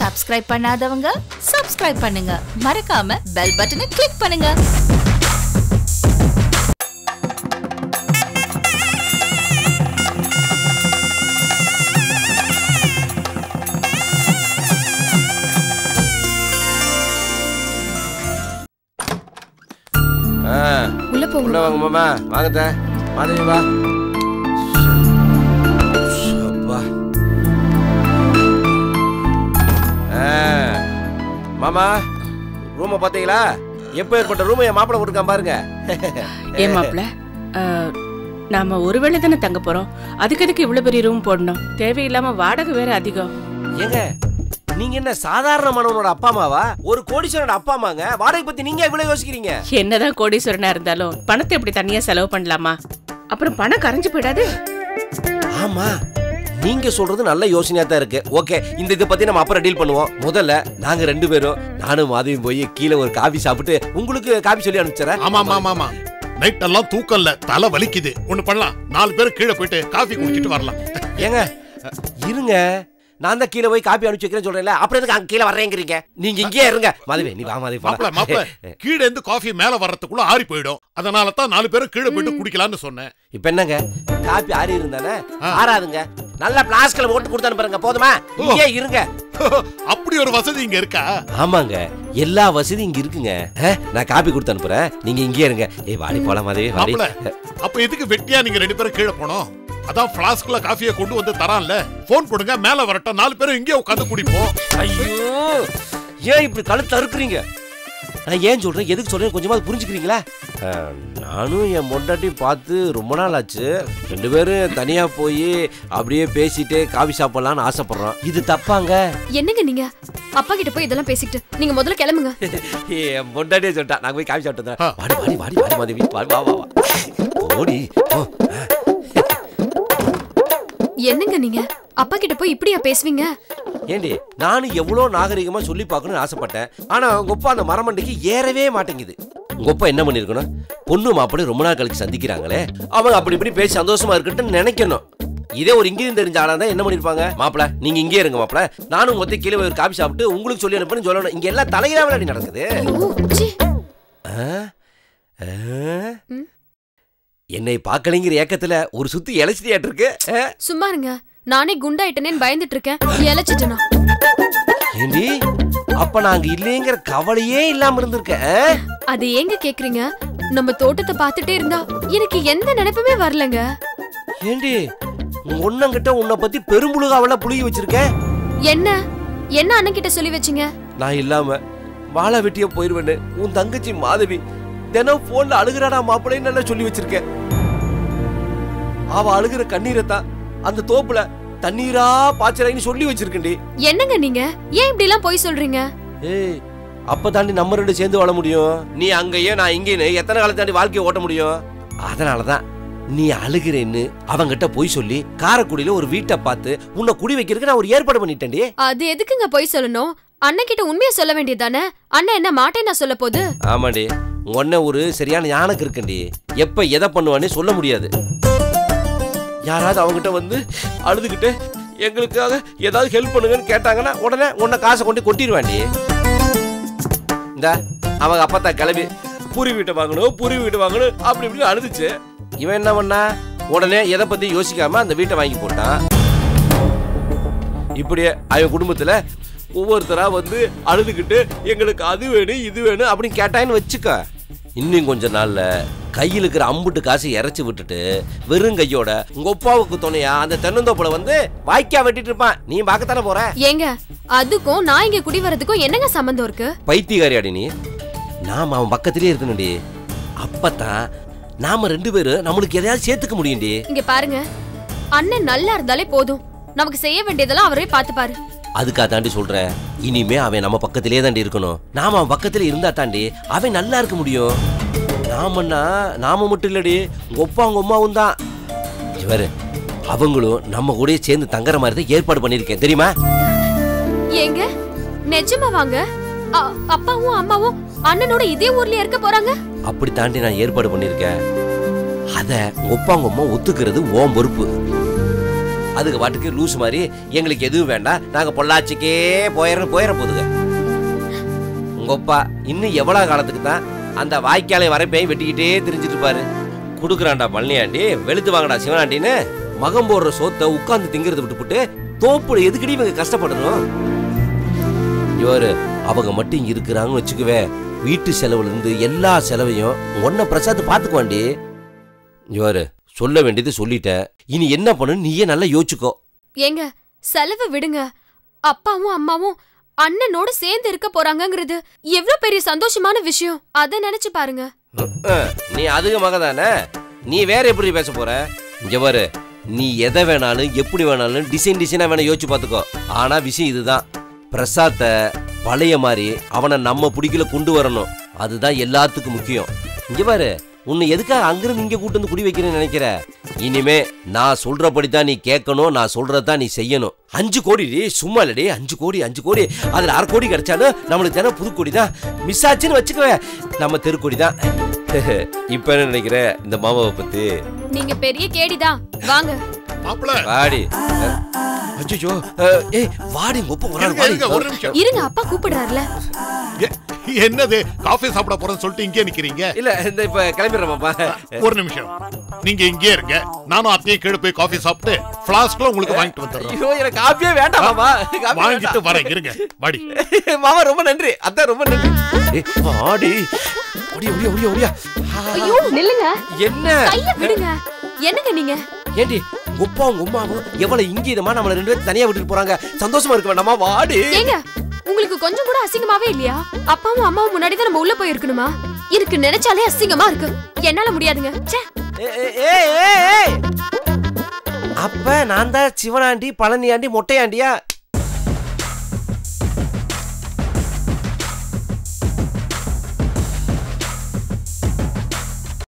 Subscribe பண்ணாதவங்க subscribe பண்ணுங்க. மறக்காம பெல் பட்டனை கிளிக் பண்ணுங்க. உள்ள வாங்க மாமா. வாங்க மாதவி வா. மாமா ரூமை பாத்தீங்களா? எப்ப ஏற்பட்ட ரூம் என் மாப்பிள்ள போட்டுருக்கான் பாருங்க. ஏன் மாப்பிள்ள, நாம ஒருவேளை தானே தங்க போறோம், அதுக்கு எதுக்கு இவ்வளவு பெரிய ரூம் போடணும்? தேவையில்லாம வாடகை வேற அதிகம். ஏங்க நீங்க என்ன சாதாரணமானவனோட அப்பா அம்மாவா? ஒரு கோடீஸ்வரனோட அப்பா அம்மாங்க. வாடகை பத்தி நீங்க இவ்வளவு யோசிக்கிறீங்க? என்னதான் கோடீஸ்வரனா இருந்தாலும் பணத்தை எப்படி தனியா செலவு பண்ணலாமா? அப்புறம் பணம் கரைஞ்சு போயிடாது. ஆமா, நீங்க சொல்றது நல்ல யோசனையா தான் இருக்கு. ஓகே, இந்த இதை பத்தி நம்ம அப்புறம் டீல் பண்ணுவோம். முதல்ல நாங்க 2 பேரும் நானும் மாதவியும் போய் கீழே ஒரு காபி சாப்பிட்டு உங்களுக்கு காபி சொல்லி அனுப்பிச்சறேன். ஆமா ஆமா ஆமா, நைட் எல்லாம் தூக்கம் இல்ல, தலை வலிக்குது. ஒண்ணு பண்ணலாம், 4 பேரும் கீழே போயிட்டு காபி குடிச்சிட்டு வரலாம். ஏங்க இருங்க, நான் தான் கீழே போய் காப்பி அனுப்பிச்சு வைக்கிறேன்னு சொல்றேன்ல, அப்புறம் எதுக்கு அங்க கீழே வர்றேங்கிறீங்க? நீங்க இங்கே இருங்க. மாதவி நீ வா மாதவி. மாப்பிள்ள கீழே இருந்து காஃபி மேல வர்றதுக்குள்ள ஆறி போயிடும். அதனால தான் 4 பேரும் கீழே போயிட்டு குடிக்கலாம்னு சொன்னேன். இப்ப என்னங்க, காப்பி ஆறி இருந்தானே ஆறாதுங்க. நல்ல பிளாஸ்க்ல போட்டு கொடுத்தானு பாருங்க, போதுமா? இங்கே இருங்க. அப்படி ஒரு வசதி இங்க இருக்கா? ஆமாங்க, எல்லா வசதியும் இங்க இருக்குங்க. நான் காப்பி கொடுத்து அனுப்புறேன், நீங்க இங்கே இருங்க. ஏய் வாடி போலாம் மாதவி வாடி. அப்ப எதுக்கு வெட்டியா நீங்க 2 பேரும் கீழே போனோம்? அதான் பிளாஸ்க்ல காஃபியை கொண்டு வந்து தரான்ல, போன் கொடுங்க, மேல வரட்டும், 4 பேரும் இங்கே உட்காந்து குடிப்போம். ஐயோ, ஏன் இப்படி கழுத்து அறுக்குறீங்க? நான் ஏன் சொல்றேன், எதுக்கு சொல்றேன் கொஞ்சமாவது புரிஞ்சுக்கிறீங்களா? நானும் என் பொண்டாட்டி பார்த்து ரொம்ப நாள் ஆச்சு. 2 பேரும் தனியா போய் அப்படியே பேசிட்டு காபி சாப்பிடலாம்னு ஆசைப்படுறோம். இது தப்பாங்க? என்னங்க நீங்க அப்பா கிட்ட போய் இதெல்லாம் பேசிட்டு நீங்க முதல்ல கிளம்புங்க. என் பொண்டாட்டியே சொல்லிட்டா, நாங்க போய் காபி சாப்பிட்டு வந்தேன். வாடி வாடி வாடி வாடி மாதவி, வா வா வா ஓடி. என்னங்க நீங்க அப்பா கிட்ட போய் இப்படியா பேசுவீங்க? ஏண்டி, நானும் எவ்வளவு நாகரிகமா சொல்லி பார்க்கணும்னு ஆசைப்பட்டேன். ஆனா உங்க அப்பா அந்த மரமண்டைக்கு ஏறவே மாட்டேங்குது. உங்க அப்பா என்ன பண்ணிருக்கணும், பொண்ணு மாப்பிள்ளை ரொம்ப நாள் கழிச்சு சந்திக்கிறாங்களே, அவங்க அப்படி இப்படி பேசி சந்தோஷமா இருக்கட்டும்னு நினைக்கணும். இதே ஒரு இங்கிருந்து தெரிஞ்ச ஆளா தான் என்ன பண்ணிருப்பாங்க, மாப்பிள்ள நீங்க இங்கே இருங்க மாப்பிள்ள, நானும் மொத்த கீழே ஒரு காபி சாப்பிட்டு உங்களுக்கு சொல்லி அனுப்புன்னு சொல்லணும். இங்க எல்லாம் தலையிலாவடி நடக்குது. என்னை பார்க்கலைங்கிற ஏக்கத்துல ஒரு சுத்தி இழைச்சிட்டியாட்டு இருக்கு. சும்மா இருங்க, நானே குண்டாயிட்டனேன்னு பயந்துட்டு இருக்கேன். இழைச்சிட்டேனா? ஏண்டி, அப்ப நாங்க இல்லைங்கிற கவலையே இல்லாம இருந்திருக்கேன். அது ஏங்க கேக்குறீங்க? நம்ம தோட்டத்தை பார்த்துட்டே இருந்தா எனக்கு எந்த நினைப்புமே வரலங்க. ஏண்டி, ஒன்னங்கிட்ட உன்னை பத்தி பெரும்புழுகாவல புளிய வச்சிருக்கேன். என்ன என்ன அண்ணன் கிட்ட சொல்லி வச்சீங்க? நான் இல்லாம வாழை வெட்டிய போயிருவேன்னு உன் தங்கச்சி மாதவி தினம் போன்ல அழுகுறாடா மாப்பிள்ளைன்னு நல்லா சொல்லி வச்சிருக்கேன். அவ அழுகுற கண்ணீரை தான் அந்த தோப்புல தண்ணீரா பாய்ச்சறான்னு சொல்லி வச்சிருக்கேன்டி. என்னங்க நீங்க ஏன் இப்படி எல்லாம் போய் சொல்றீங்க? ஏய், அப்ப தாண்டி நம்ம 2 சேர்ந்து வாழ முடியும். நீ அங்கேயே நான் இங்கேயே எத்தனை காலம் தாண்டி வாழ்க்கையை ஓட்ட முடியும்? அதனாலதான் நீ அழுகிறேன்னு அவங்கிட்ட போய் சொல்லி காரைக்குடியில ஒரு வீட்டை பார்த்து உன்னை குடி வைக்கிறதுக்கு நான் ஒரு ஏற்பாடு பண்ணிட்டேன்டி. அது எதுக்குங்க போய் சொல்லணும்? அண்ணன் கிட்ட உண்மையை சொல்ல வேண்டியதானே? அண்ணன் என்ன மாட்டேன்னா சொல்ல போது? ஆமாடி, உன்ன ஒரு சரியான ஞானக்கு இருக்குண்டி. எப்ப எதை பண்ணுவானே சொல்ல முடியாது. யாராவது அவங்கிட்ட வந்து அழுதுகிட்டு எங்களுக்காக ஏதாவது ஹெல்ப் பண்ணுங்கன்னு கேட்டாங்கன்னா உடனே உன்னை காசை கொண்டு கொட்டிடுவாண்டி. இந்த அவங்க அப்பத்தா கிளம்பி பூரி வீட்டை வாங்கணும் அப்படி இப்படி அழுதுச்சு. இவன் என்ன பண்ணா, உடனே எதை பத்தி யோசிக்காம அந்த வீட்டை வாங்கி போட்டான். இப்படியே அவன் குடும்பத்துல ஒவ்வொருத்தரா வந்து அழுதுகிட்டு எங்களுக்கு அது வேணும் இது வேணும் அப்படின்னு கேட்டான்னு வச்சுக்க. இன்னும் கொஞ்ச நாள்ல கையில் இருக்கிற அம்புட்டு காசு இறைச்சி விட்டுட்டு வெறும் கையோட உங்க அப்பாவுக்கு துணையா அந்த தென்னந்தோப்புல வந்து வாய்க்கா வெட்டிட்டு இருப்பான். நீ பார்க்கத்தானே போற. ஏங்க அதுக்கும் நான் இங்க குடி வரதுக்கும் என்னங்க சம்பந்தம் இருக்கு? பைத்தியக்காரியாடி நீ. நாம அவன் பக்கத்திலே இருக்கணும்டி. அப்பதான் நாம 2 பேரும் நம்மளுக்கு எதையாவது சேர்த்துக்க முடியும்டி. இங்க பாருங்க, அண்ணன் நல்லா இருந்தாலே போதும். நமக்கு செய்ய வேண்டியதெல்லாம் அவரே பாத்துப்பாரு. அதுக்கா தாண்டி சொல்றேன், இனிமே அவன் நம்ம பக்கத்திலே தாண்டி இருக்கணும். நாம அவன் பக்கத்துல இருந்தா தாண்டி அவன் நல்லா இருக்க முடியும். நாம மட்டும் இல்லடி, உங்க அப்பா உங்க அம்மாவும் தான். இவரு அவங்களும் நம்ம கூட சேர்ந்து தங்குற மாதிரி தான் ஏற்பாடு பண்ணிருக்கேன் தெரியுமா? ஏங்க நிஜமா வாங்க? அப்பாவும் அம்மாவும் அண்ணனோட இதே ஊர்ல இருக்க போறாங்க? அப்படி தாண்டி நான் ஏற்பாடு பண்ணிருக்கேன். அத உங்க அப்பா உங்க அம்மா ஒத்துக்கிறது உன் பொறுப்பு. அதுக்கு பாட்டுக்கு லூஸ் மாதிரி எங்களுக்கு எதுவும் வேண்டாம், நாங்க பொள்ளாச்சிக்கே போயிட போதுங்க. உங்கப்பா இன்னும் எவ்வளவு காலத்துக்கு தான் அந்த வாய்க்காலை வரப்பையும் வெட்டிக்கிட்டே தெரிஞ்சிட்டு இருப்பாரு. குடுக்குறான்டா பழனியாண்டி, வெளுத்து வாங்கடா சிவனாண்டின்னு மகம் போடுற சோத்தை உட்கார்ந்து திங்கிறத விட்டுப்புட்டு தோப்புல எதுக்கடி இவங்க கஷ்டப்படணும்? இவரு அவங்க மட்டும் இங்க இருக்கிறாங்கன்னு வச்சுக்குவே, வீட்டு செலவுல இருந்து எல்லா செலவையும் ஒன்ன பிரசாத் பாத்துக்குவாண்டி. இவரு சொல்ல வேண்டியது சொல்லிட்டேன், இனி என்ன பண்ணு நீயே நல்லா யோசிச்சுக்கோ. ஏங்க செலவு விடுங்க, அப்பாவும் அம்மாவும் அண்ணனோட சேர்ந்து இருக்க போறாங்கங்கிறது எவ்வளவு பெரிய சந்தோஷமான விஷயம். அத நினைச்சு பாருங்க. நீ அதுக்கு மகதானே, நீ வேற எப்படி பேச போற? இங்க பாரு, நீ எதை வேணாலும் எப்படி வேணாலும் டிசைனா வேணா யோசிச்சு பாத்துக்கோ. ஆனா விஷயம் இதுதான், பிரசாத்த பழைய மாதிரி அவனை நம்ம பிடிக்கல கொண்டு வரணும். அதுதான் எல்லாத்துக்கும் முக்கியம். இங்க பாரு, உன்னை எதுக்காக அங்கிருந்து இங்க கூட்டு வந்து குடி வைக்கிறேன்னு நினைக்கிற? இனிமே நான் சொல்றபடிதான் நீ கேட்கணும், நான் சொல்றதான் நீ செய்யணும். 5 கோடி சும்மா இல்லடி, 5 கோடி அதுல 1/2 கோடி கிடைச்சாலும் நம்மளுக்கு தானே புது கோடி தான் மிஸ் ஆச்சுன்னு வச்சுக்கவே, நம்ம தெருக்கோடி தான். இப்ப என்ன நினைக்கிற இந்த மாமாவை பத்தி? நீங்க பெரிய கேடிதான். வாங்க வாடி. அச்சோ, ஏய் வாடி, ஒப்ப வராரு. இருங்க, அப்பா கூப்பிடுறாருல. என்னது காஃபி சாப்பிட போறேன்னு சொல்லிட்டு இங்கே நிக்கிறீங்க? இல்ல இந்த இப்ப கிளம்பிடுறேன் மாமா. ஒரு நிமிஷம், நீங்க இங்கே இருங்க, நானும் அத்தையே கீழே போய் காஃபி சாப்பிட்டு ஃப்ளாஸ்க்ல உங்களுக்கு வாங்கிட்டு வந்துடுறேன். ஐயோ எனக்கு காஃபியே வேண்டாம் மாமா, வாங்கிட்டு வரேன், இருங்க. வாடி மாமா, ரொம்ப நன்றி அத்தை, ரொம்ப நன்றி. வாடி ஓடியா. ஐயோ நில்லுங்க, என்ன கைய விடுங்க. என்னங்க நீங்க? ஏண்டி உப்பாவும் உம்மாவும் எவ்வளவு இங்கீதமா நம்மள 2 பேரும் தனியா விட்டுட்டு போறாங்க, சந்தோஷமா இருக்க வேண்டாமா? வாடி. ஏங்க உங்களுக்கு கொஞ்சம் கூட அசிங்கமாவே இல்லையா? அப்பாவும் அம்மாவும் முன்னாடி தான் நம்ம உள்ள போய் இருக்கணுமா? எனக்கு நினைச்சாலே அசிங்கமா இருக்கு, என்னால முடியாதுங்க. அப்ப நான் தான் சிவனாண்டி, பழனியாண்டி, மொட்டையாண்டியா?